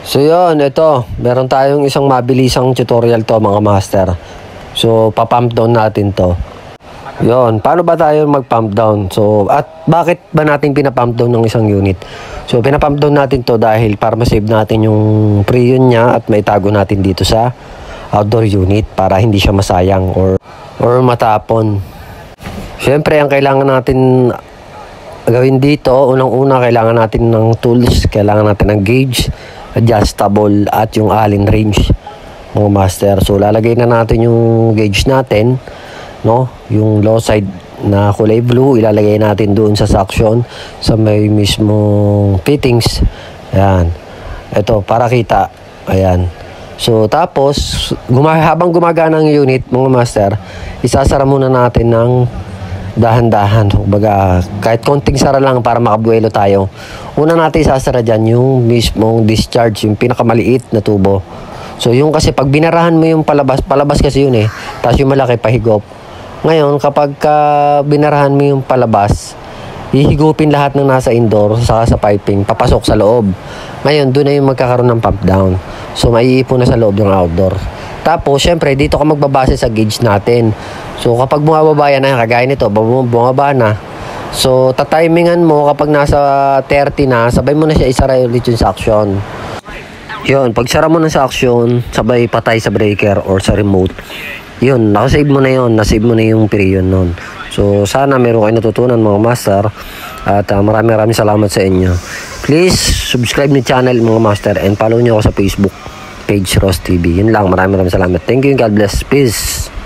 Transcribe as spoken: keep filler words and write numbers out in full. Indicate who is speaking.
Speaker 1: So yun, ito, meron tayong isang mabilisang tutorial to mga master. So pa-pump down natin to. Yun, paano ba tayo mag-pump down? So at bakit ba natin pinapump down ng isang unit? So pinapump down natin to dahil para ma-save natin yung preyon niya at maitago natin dito sa outdoor unit para hindi siya masayang or or matapon. Siyempre, ang kailangan natin gawin dito, unang-una kailangan natin ng tools, kailangan natin ng gauge, adjustable at yung allen range mga master. So lalagay na natin yung gauge natin, no, yung low side na kulay blue, ilalagay natin doon sa suction sa may mismong fittings. Ayan, ito para kita. Ayan. So tapos guma habang gumagana ang unit mga master, isasara muna natin ng dahan-dahan. Kumbaga, kahit konting sara lang para makabuelo tayo. Una natin isasara dyan yung mismong discharge, yung pinakamaliit na tubo. So, yung kasi pag binarahan mo yung palabas, palabas kasi yun eh. Tapos yung malaki pahigop. Ngayon, kapag ka binarahan mo yung palabas, hihigupin lahat ng nasa indoor saka sa piping, papasok sa loob. Ngayon, doon na yung magkakaroon ng pump down. So, maiipon na sa loob yung outdoor. Tapos, syempre, dito ka magbabase sa gauge natin. So, kapag bumababa yan na, kagaya nito, bumaba na. So, tatimingan mo kapag nasa thirty na, sabay mo na siya isara ulit yung suction. Yun, pag sara mo na sa action, sabay patay sa breaker or sa remote. Yun, nakasave mo na yun, nasave mo na yung period nun. So, sana meron kayo natutunan mga master. At uh, maraming maraming salamat sa inyo. Please, subscribe ni channel mga master and follow nyo ako sa Facebook page Ross T V. Yun lang, maraming maraming salamat. Thank you, God bless. Peace.